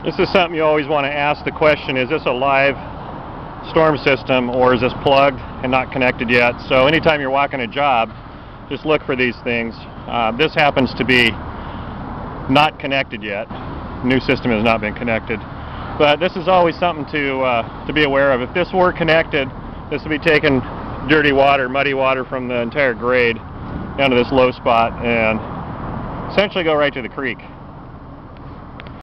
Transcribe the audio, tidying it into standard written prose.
This is something you always want to ask the question, is this a live storm system or is this plugged and not connected yet? So anytime you're walking a job, just look for these things. This happens to be not connected yet. New system has not been connected. But this is always something to be aware of. If this were connected, this would be taking dirty water, muddy water from the entire grade down to this low spot and essentially go right to the creek.